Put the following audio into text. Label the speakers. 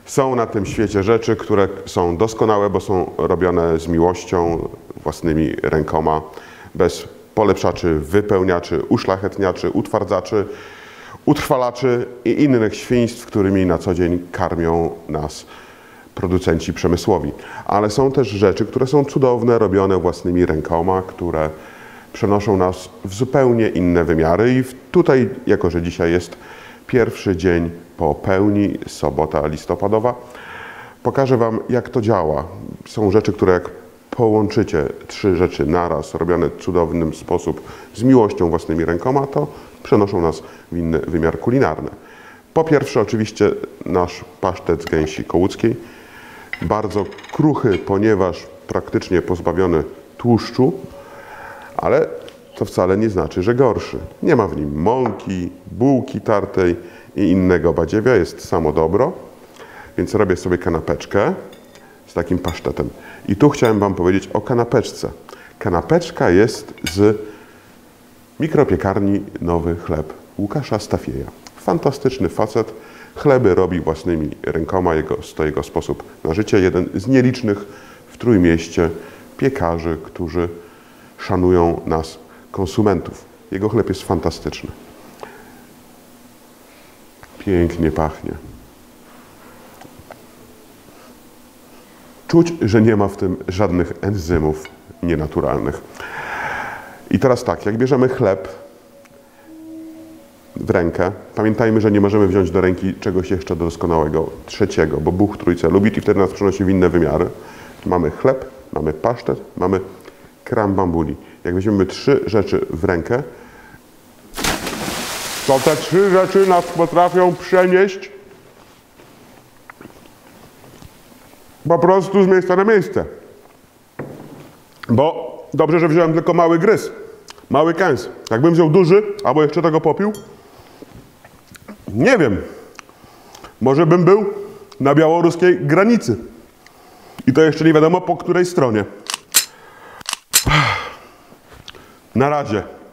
Speaker 1: Są na tym świecie rzeczy, które są doskonałe, bo są robione z miłością, własnymi rękoma, bez polepszaczy, wypełniaczy, uszlachetniaczy, utwardzaczy, utrwalaczy i innych świństw, którymi na co dzień karmią nas producenci przemysłowi. Ale są też rzeczy, które są cudowne, robione własnymi rękoma, które przenoszą nas w zupełnie inne wymiary. I tutaj, jako że dzisiaj jest pierwszy dzień po pełni, sobota listopadowa, pokażę Wam, jak to działa. Są rzeczy, które jak połączycie 3 rzeczy naraz, robione w cudowny sposób, z miłością własnymi rękoma, to przenoszą nas w inny wymiar kulinarny. Po pierwsze, oczywiście nasz pasztet z gęsi kołuckiej, bardzo kruchy, ponieważ praktycznie pozbawiony tłuszczu, ale to wcale nie znaczy, że gorszy. Nie ma w nim mąki, bułki tartej i innego badziewia, jest samo dobro, więc robię sobie kanapeczkę z takim pasztetem. I tu chciałem Wam powiedzieć o kanapeczce. Kanapeczka jest z mikropiekarni Nowy Chleb Łukasza Stafieja. Fantastyczny facet, chleby robi własnymi rękoma, to jego sposób na życie. Jeden z nielicznych w Trójmieście piekarzy, którzy szanują nas, konsumentów. Jego chleb jest fantastyczny. Pięknie pachnie. Czuć, że nie ma w tym żadnych enzymów nienaturalnych. I teraz tak, jak bierzemy chleb w rękę, pamiętajmy, że nie możemy wziąć do ręki czegoś jeszcze doskonałego, trzeciego, bo Bóg Trójcę lubi i wtedy nas przenosi w inne wymiary. Mamy chleb, mamy pasztet, mamy crème bambuli. Jak weźmiemy 3 rzeczy w rękę, to te 3 rzeczy nas potrafią przenieść po prostu z miejsca na miejsce. Bo dobrze, że wziąłem tylko mały gryz, mały kęs. Jakbym wziął duży, albo jeszcze tego popił, nie wiem, może bym był na białoruskiej granicy. I to jeszcze nie wiadomo po której stronie. Na razie.